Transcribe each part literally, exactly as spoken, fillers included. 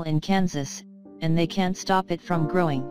in Kansas, and they can't stop it from growing.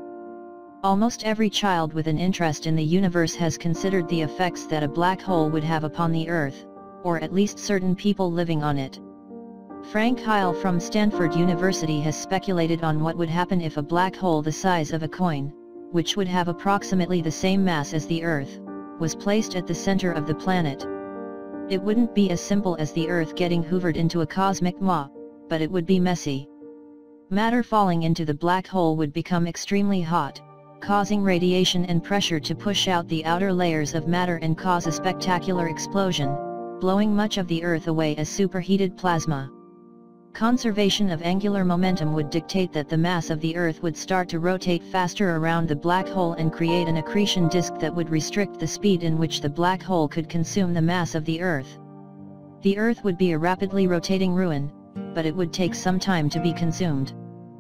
Almost every child with an interest in the universe has considered the effects that a black hole would have upon the Earth, or at least certain people living on it. Frank Heil from Stanford University has speculated on what would happen if a black hole the size of a coin, which would have approximately the same mass as the Earth, was placed at the center of the planet. It wouldn't be as simple as the Earth getting hoovered into a cosmic maw, but it would be messy. Matter falling into the black hole would become extremely hot, causing radiation and pressure to push out the outer layers of matter and cause a spectacular explosion, blowing much of the Earth away as superheated plasma. Conservation of angular momentum would dictate that the mass of the Earth would start to rotate faster around the black hole and create an accretion disk that would restrict the speed in which the black hole could consume the mass of the Earth. The Earth would be a rapidly rotating ruin, but it would take some time to be consumed.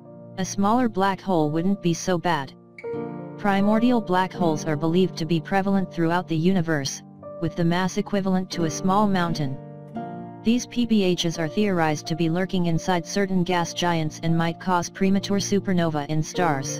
A smaller black hole wouldn't be so bad. Primordial black holes are believed to be prevalent throughout the universe, with the mass equivalent to a small mountain. These P B Hs are theorized to be lurking inside certain gas giants and might cause premature supernova in stars.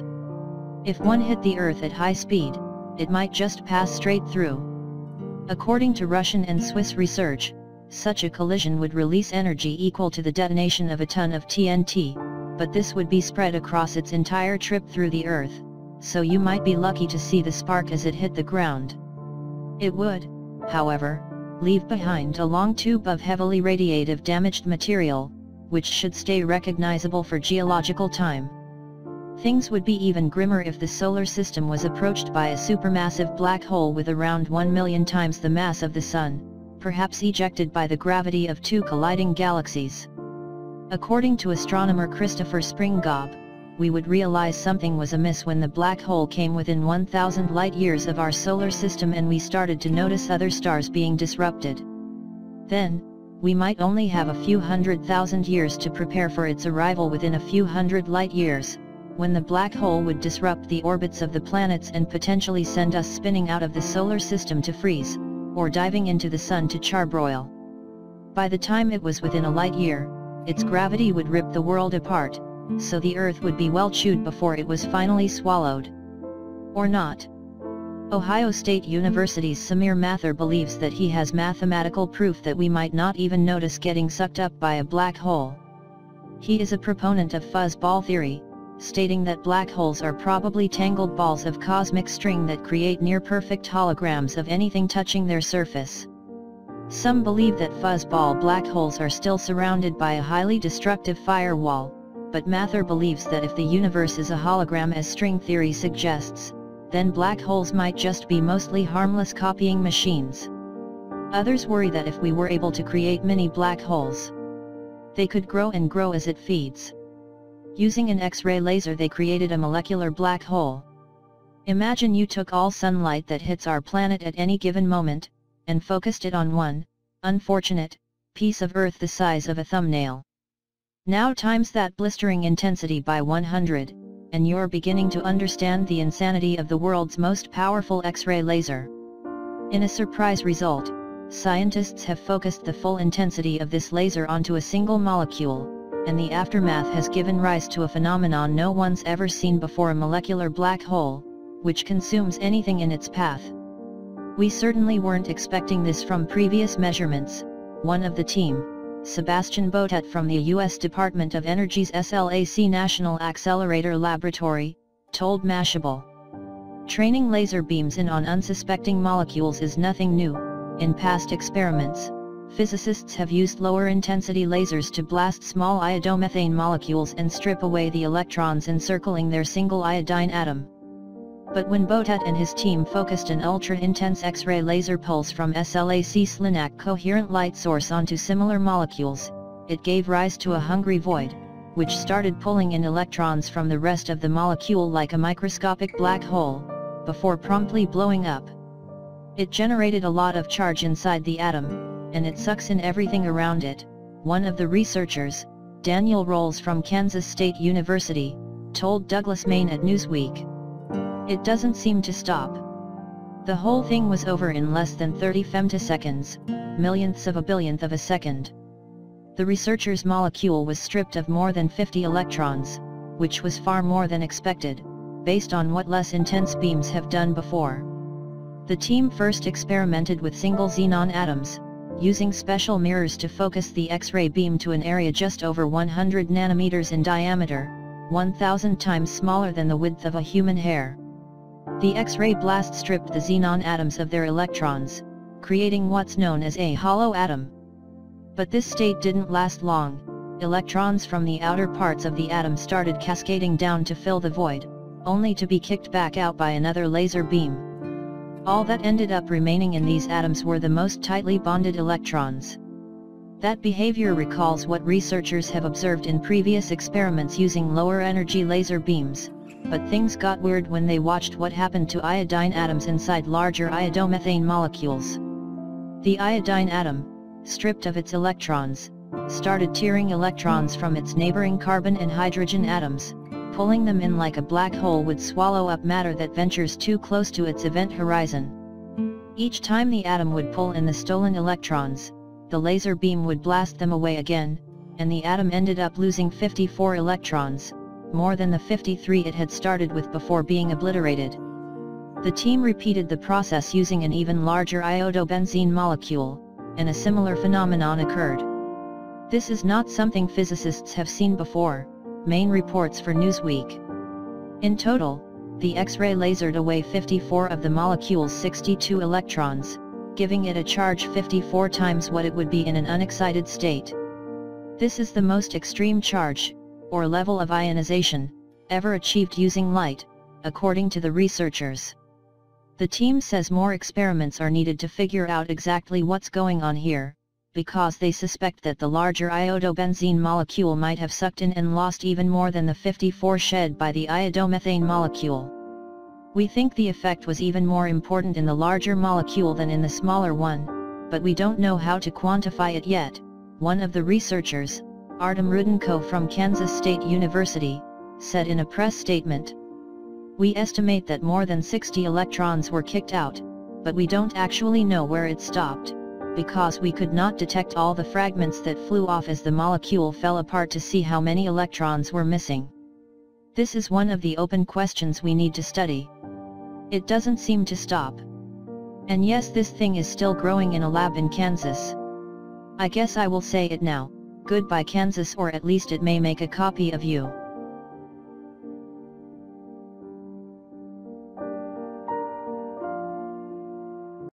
If one hit the Earth at high speed, it might just pass straight through. According to Russian and Swiss research, such a collision would release energy equal to the detonation of a ton of T N T, but this would be spread across its entire trip through the Earth, so you might be lucky to see the spark as it hit the ground. It would, however, leave behind a long tube of heavily radiative damaged material, which should stay recognizable for geological time. Things would be even grimmer if the solar system was approached by a supermassive black hole with around one million times the mass of the Sun, perhaps ejected by the gravity of two colliding galaxies. According to astronomer Christopher Springob, we would realize something was amiss when the black hole came within one thousand light-years of our solar system and we started to notice other stars being disrupted. Then, we might only have a few hundred thousand years to prepare for its arrival within a few hundred light-years, when the black hole would disrupt the orbits of the planets and potentially send us spinning out of the solar system to freeze, or diving into the Sun to charbroil. By the time it was within a light-year, its gravity would rip the world apart, so the Earth would be well chewed before it was finally swallowed. Or not. Ohio State University's Samir Mathur believes that he has mathematical proof that we might not even notice getting sucked up by a black hole. He is a proponent of fuzzball theory, stating that black holes are probably tangled balls of cosmic string that create near-perfect holograms of anything touching their surface. Some believe that fuzzball black holes are still surrounded by a highly destructive firewall, but Mathur believes that if the universe is a hologram as string theory suggests, then black holes might just be mostly harmless copying machines. Others worry that if we were able to create mini black holes, they could grow and grow as it feeds. Using an X-ray laser they created a molecular black hole. Imagine you took all sunlight that hits our planet at any given moment, and focused it on one, unfortunate, piece of Earth the size of a thumbnail. Now times that blistering intensity by one hundred, and you're beginning to understand the insanity of the world's most powerful X-ray laser. In a surprise result, scientists have focused the full intensity of this laser onto a single molecule, and the aftermath has given rise to a phenomenon no one's ever seen before: a molecular black hole, which consumes anything in its path. We certainly weren't expecting this from previous measurements, one of the team, Sebastian Botet from the U S Department of Energy's S L A C National Accelerator Laboratory, told Mashable. Training laser beams in on unsuspecting molecules is nothing new. In past experiments, physicists have used lower intensity lasers to blast small iodomethane molecules and strip away the electrons encircling their single iodine atom. But when Botet and his team focused an ultra-intense X-ray laser pulse from S L A C Slinak coherent light source onto similar molecules, it gave rise to a hungry void, which started pulling in electrons from the rest of the molecule like a microscopic black hole, before promptly blowing up. It generated a lot of charge inside the atom, and it sucks in everything around it, one of the researchers, Daniel Rolls from Kansas State University, told Douglas Main at Newsweek. It doesn't seem to stop. The whole thing was over in less than thirty femtoseconds, millionths of a billionth of a second. The researchers' molecule was stripped of more than fifty electrons, which was far more than expected, based on what less intense beams have done before. The team first experimented with single xenon atoms, using special mirrors to focus the X-ray beam to an area just over one hundred nanometers in diameter, one thousand times smaller than the width of a human hair. The X-ray blast stripped the xenon atoms of their electrons, creating what's known as a hollow atom. But this state didn't last long. Electrons from the outer parts of the atom started cascading down to fill the void, only to be kicked back out by another laser beam. All that ended up remaining in these atoms were the most tightly bonded electrons. That behavior recalls what researchers have observed in previous experiments using lower energy laser beams, but things got weird when they watched what happened to iodine atoms inside larger iodomethane molecules. The iodine atom, stripped of its electrons, started tearing electrons from its neighboring carbon and hydrogen atoms, pulling them in like a black hole would swallow up matter that ventures too close to its event horizon. Each time the atom would pull in the stolen electrons, the laser beam would blast them away again, and the atom ended up losing fifty-four electrons, more than the fifty-three it had started with before being obliterated. The team repeated the process using an even larger iodobenzene molecule, and a similar phenomenon occurred. This is not something physicists have seen before, main reports for Newsweek. In total, the X-ray lasered away fifty-four of the molecule's sixty-two electrons, giving it a charge fifty-four times what it would be in an unexcited state. This is the most extreme charge, or level of ionization, ever achieved using light, according to the researchers. The team says more experiments are needed to figure out exactly what's going on here, because they suspect that the larger iodobenzene molecule might have sucked in and lost even more than the fifty-four shed by the iodomethane molecule. We think the effect was even more important in the larger molecule than in the smaller one, but we don't know how to quantify it yet, one of the researchers, Artem Rudenko from Kansas State University, said in a press statement. We estimate that more than sixty electrons were kicked out, but we don't actually know where it stopped, because we could not detect all the fragments that flew off as the molecule fell apart to see how many electrons were missing. This is one of the open questions we need to study. It doesn't seem to stop. And yes, this thing is still growing in a lab in Kansas. I guess I will say it now, goodbye Kansas, or at least it may make a copy of you.